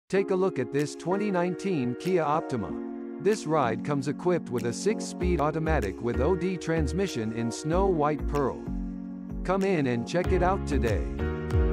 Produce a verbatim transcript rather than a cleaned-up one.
Take a look at this twenty nineteen Kia Optima. This ride comes equipped with a six-speed automatic with O D transmission in snow white pearl. Come in and check it out today.